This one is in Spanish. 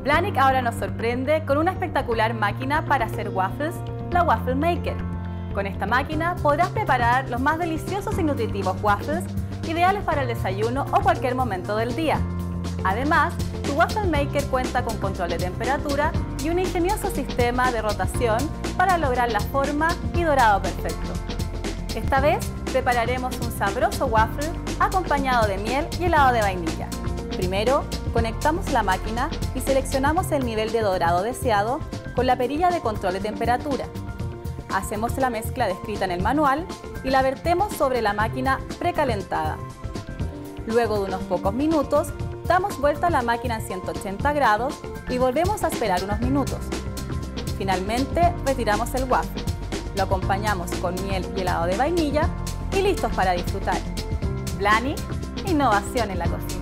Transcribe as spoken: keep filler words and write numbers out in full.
Blahnik ahora nos sorprende con una espectacular máquina para hacer waffles, la Waffle Maker. Con esta máquina podrás preparar los más deliciosos y nutritivos waffles, ideales para el desayuno o cualquier momento del día. Además, tu Waffle Maker cuenta con control de temperatura y un ingenioso sistema de rotación para lograr la forma y dorado perfecto. Esta vez prepararemos un sabroso waffle acompañado de miel y helado de vainilla. Primero, conectamos la máquina y seleccionamos el nivel de dorado deseado con la perilla de control de temperatura. Hacemos la mezcla descrita en el manual y la vertemos sobre la máquina precalentada. Luego de unos pocos minutos, damos vuelta a la máquina en ciento ochenta grados y volvemos a esperar unos minutos. Finalmente, retiramos el waffle. Lo acompañamos con miel y helado de vainilla y listos para disfrutar. Blahnik, innovación en la cocina.